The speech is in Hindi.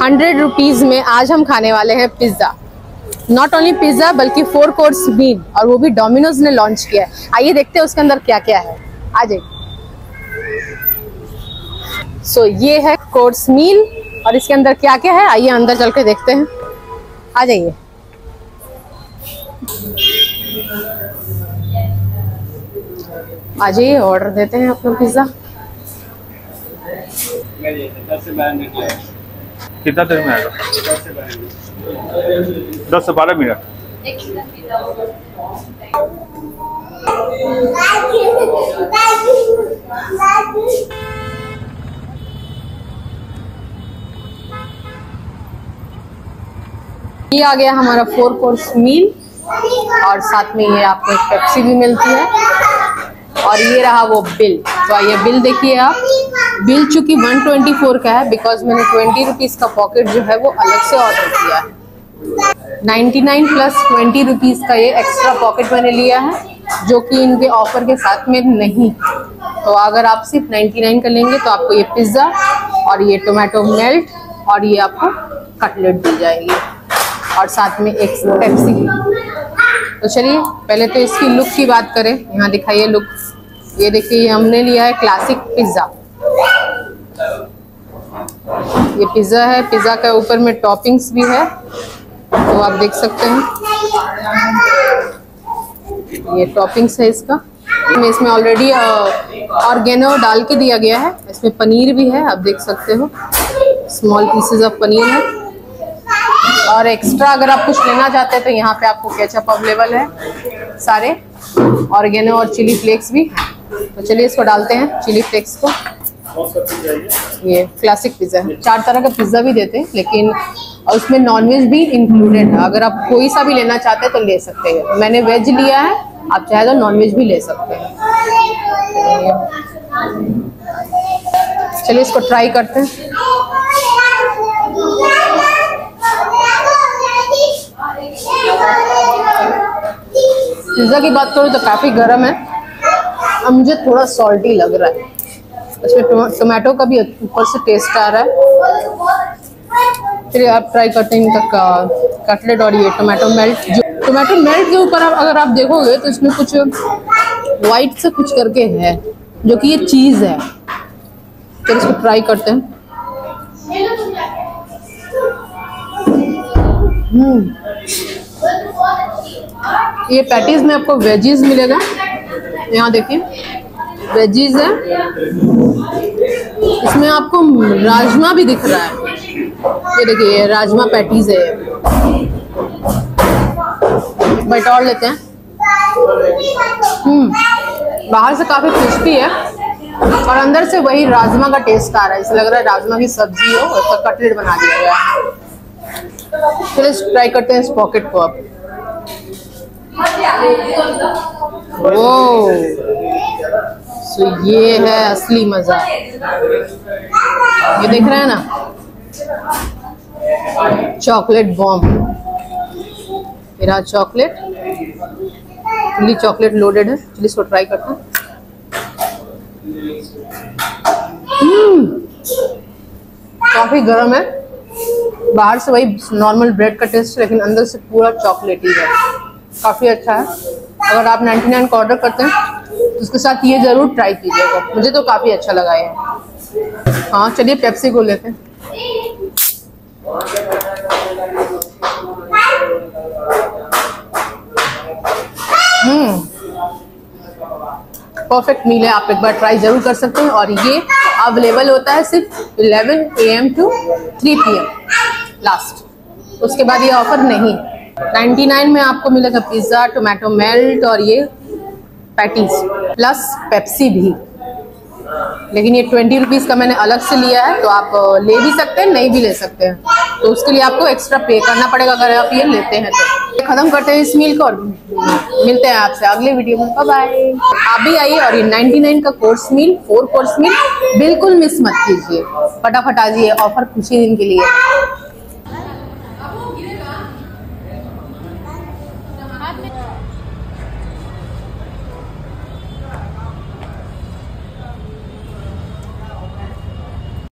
100 रुपीज में आज हम खाने वाले हैं पिज्जा। नॉट ओनली पिज्जा बल्कि 4 कोर्स मील, और वो भी डोमिनोज ने लॉन्च किया है। आइए देखते हैं उसके अंदर क्या क्या है। आ जाइए। सो ये है कोर्स मील और इसके अंदर क्या क्या है, आइए अंदर चल के देखते हैं। आ जाइए। आ जाइए, ऑर्डर देते हैं अपना पिज्जा। कितना देर में आएगा? 10 से 12 मिनट। ये आ गया हमारा 4 कोर्स मील और साथ में ये आपको एक पेप्सी भी मिलती है। और ये रहा वो बिल। तो ये बिल देखिए आप। बिल चूंकि 124 का है बिकॉज मैंने 20 रुपीज का पॉकेट जो है वो अलग से ऑर्डर किया है। 99 प्लस 20 रुपीज का ये एक्स्ट्रा पॉकेट मैंने लिया है जो कि इनके ऑफर के साथ में नहीं। तो अगर आप सिर्फ 99 का लेंगे तो आपको ये पिज्जा और ये टोमेटो मेल्ट और ये आपको कटलेट दी जाएगी और साथ में एक पेप्सी। तो चलिए पहले तो इसकी लुक की बात करें। यहाँ दिखाइए लुक। ये देखिए, हमने लिया है क्लासिक पिज्जा। ये पिज्जा है, पिज्जा के ऊपर में टॉपिंग्स भी है तो आप देख सकते हैं। ये टॉपिंग्स है इसका। इसमें ऑलरेडी ऑर्गेनो डाल के दिया गया है। इसमें पनीर भी है, आप देख सकते हो। स्मॉल पीसेस ऑफ पनीर है। और एक्स्ट्रा अगर आप कुछ लेना चाहते हैं तो यहाँ पे आपको केचप अवेलेबल है, सारे ऑर्गेनो और चिली फ्लेक्स भी। तो चलिए इसको डालते हैं, चिली फ्लेक्स को। ये क्लासिक पिज्जा है। 4 तरह का पिज्जा भी देते हैं लेकिन उसमें नॉनवेज भी इंक्लूडेड है। अगर आप कोई सा भी लेना चाहते हैं तो ले सकते हैं। मैंने वेज लिया है, आप चाहे तो नॉनवेज भी ले सकते हैं। चलिए इसको ट्राई करते हैं। पिज्जा की बात करूँ तो काफी गर्म है और मुझे थोड़ा सॉल्टी लग रहा है। इसमें टोमेटो का भी ऊपर से टेस्ट आ रहा है। चलिए आप ट्राई करते हैं इनका कटलेट और ये टोमेटो मेल्ट। जो टोमेटो मेल्ट के ऊपर अगर आप देखोगे तो इसमें कुछ वाइट से कुछ करके है जो कि ये चीज है। चलिए इसको ट्राई करते हैं। ये पैटीज में आपको वेजीज मिलेगा। यहाँ देखिए वेजीज है, इसमें आपको राजमा भी दिख रहा है। ये देखिए ये राजमा पैटीज है। बट और लेते हैं। बाहर से काफी क्रिस्पी है और अंदर से वही राजमा का टेस्ट आ रहा है। इसे लग रहा है राजमा की सब्जी हो, उसका कटलेट बना दिया गया है। चलिए ट्राई करते हैं इस पॉकेट को अब। वो सो ये है असली मजा। ये देख रहे हैं ना, चॉकलेट बॉम्ब। मेरा चॉकलेट फुल्ली चॉकलेट लोडेड है। चलिए इसको ट्राई करते हैं। काफी गर्म है। बाहर से वही नॉर्मल ब्रेड का टेस्ट है लेकिन अंदर से पूरा चॉकलेटी है। काफ़ी अच्छा है। अगर आप 99 का ऑर्डर करते हैं तो उसके साथ ये ज़रूर ट्राई कीजिएगा। मुझे तो काफ़ी अच्छा लगा है। हाँ चलिए पेप्सी को लेते हैं। परफेक्ट मील है, आप एक बार ट्राई जरूर कर सकते हैं। और ये अवेलेबल होता है सिर्फ 11 AM to 3 PM लास्ट। उसके बाद ये ऑफर नहीं। 99 में आपको मिलेगा पिज्जा, टोमेटो मेल्ट और ये पैटीज प्लस पेप्सी भी। लेकिन ये 20 रुपीज का मैंने अलग से लिया है तो आप ले भी सकते हैं, नहीं भी ले सकते हैं। तो उसके लिए आपको एक्स्ट्रा पे करना पड़ेगा अगर आप ये लेते हैं तो। खत्म करते हैं इस मील को और मिलते हैं आपसे अगले वीडियो में। Bye bye. आप भी आइए और ये 99 का कोर्स मील, 4 कोर्स मील बिल्कुल मिस मत कीजिए। फटाफट आ जाइए, ऑफर कुछ ही दिन के लिए।